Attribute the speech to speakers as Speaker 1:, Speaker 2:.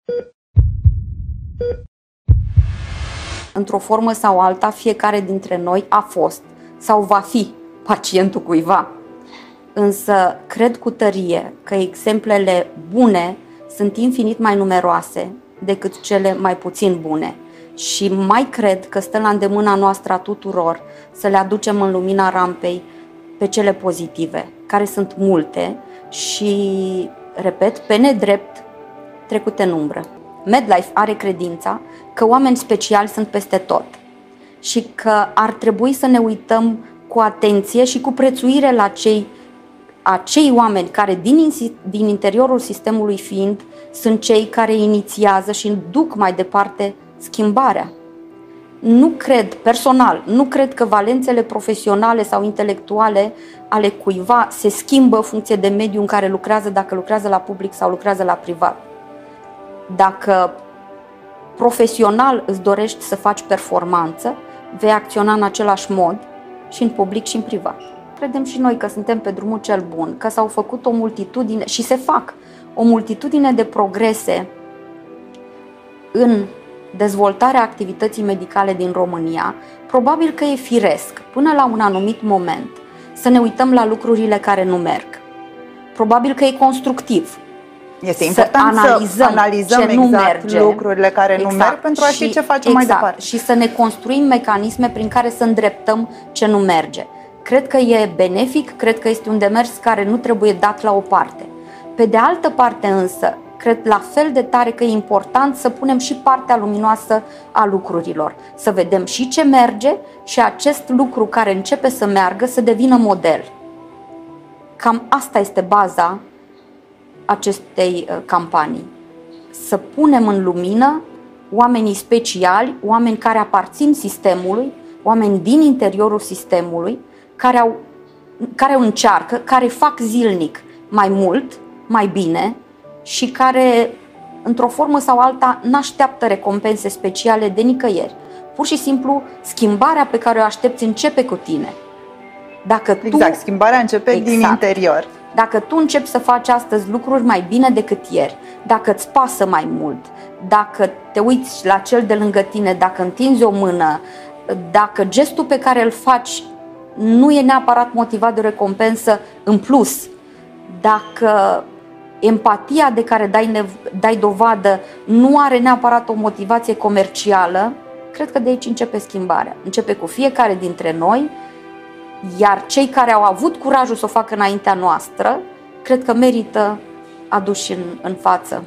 Speaker 1: Într-o formă sau alta, fiecare dintre noi a fost sau va fi pacientul cuiva. Însă cred cu tărie că exemplele bune sunt infinit mai numeroase decât cele mai puțin bune. Și mai cred că stă la îndemâna noastră a tuturor să le aducem în lumina rampei pe cele pozitive, care sunt multe și, repet, pe nedrept trecute în umbră. MedLife are credința că oameni speciali sunt peste tot și că ar trebui să ne uităm cu atenție și cu prețuire la acei oameni care din interiorul sistemului fiind sunt cei care inițiază și duc mai departe schimbarea. Nu cred, personal, nu cred că valențele profesionale sau intelectuale ale cuiva se schimbă în funcție de mediul în care lucrează, dacă lucrează la public sau lucrează la privat. Dacă profesional îți dorești să faci performanță, vei acționa în același mod și în public și în privat. Credem și noi că suntem pe drumul cel bun, că s-au făcut o multitudine și se fac o multitudine de progrese în dezvoltarea activității medicale din România. Anul că e firesc, până la un anumit moment, să ne uităm la lucrurile care nu merg. Probabil că e constructiv.
Speaker 2: Este important să analizăm
Speaker 1: ce nu merge,
Speaker 2: lucrurile care nu merg pentru a ști ce facem mai departe.
Speaker 1: Și să ne construim mecanisme prin care să îndreptăm ce nu merge. Cred că e benefic, cred că este un demers care nu trebuie dat la o parte. Pe de altă parte însă, cred la fel de tare că e important să punem și partea luminoasă a lucrurilor. Să vedem și ce merge și acest lucru care începe să meargă să devină model. Cam asta este baza acestei campanii. Să punem în lumină oamenii speciali, oameni care aparțin sistemului, oameni din interiorul sistemului, care încearcă, care fac zilnic mai mult, mai bine și care, într-o formă sau alta, n-așteaptă recompense speciale de nicăieri. Pur și simplu, schimbarea pe care o aștepți începe cu tine.
Speaker 2: Schimbarea începe din interior.
Speaker 1: Dacă tu începi să faci astăzi lucruri mai bine decât ieri, dacă îți pasă mai mult, dacă te uiți la cel de lângă tine, dacă întinzi o mână, dacă gestul pe care îl faci nu e neapărat motivat de o recompensă în plus, dacă empatia de care dai dovadă nu are neapărat o motivație comercială, cred că de aici începe schimbarea. Începe cu fiecare dintre noi, iar cei care au avut curajul să o facă înaintea noastră, cred că merită aduși în față.